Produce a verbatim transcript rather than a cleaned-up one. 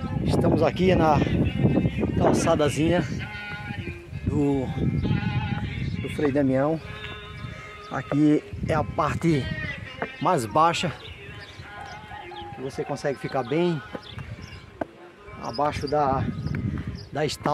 Estamos aqui na calçadazinha do, do Frei Damião. Aqui é a parte mais baixa, que você consegue ficar bem abaixo da, da estátua.